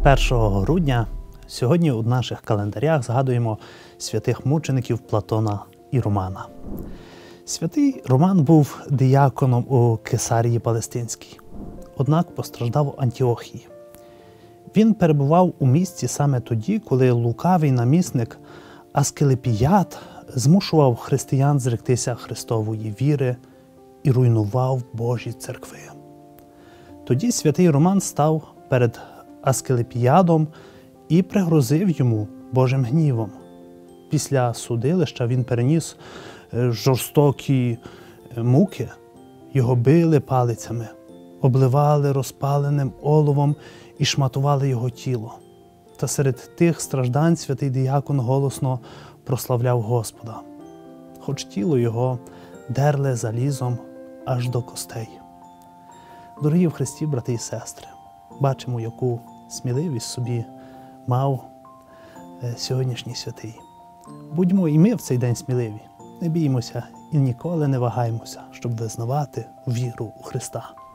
1 грудня сьогодні у наших календарях згадуємо святих мучеників Платона і Романа. Святий Роман був дияконом у Кесарії Палестинській, однак постраждав в Антіохії. Він перебував у місті саме тоді, коли лукавий намісник Аскелепіят змушував християн зректися Христової віри і руйнував Божі церкви. Тоді святий Роман став перед Аскелепіадом і пригрозив йому Божим гнівом. Після судилища він переніс жорстокі муки, його били палицями, обливали розпаленим оловом і шматували його тіло. Та серед тих страждань святий диякон голосно прославляв Господа, хоч тіло його дерли залізом аж до костей. Дорогі в Христі, брати і сестри, бачимо, яку сміливість собі мав сьогоднішній святий. Будьмо і ми в цей день сміливі, не біймося і ніколи не вагаємося, щоб визнавати віру у Христа.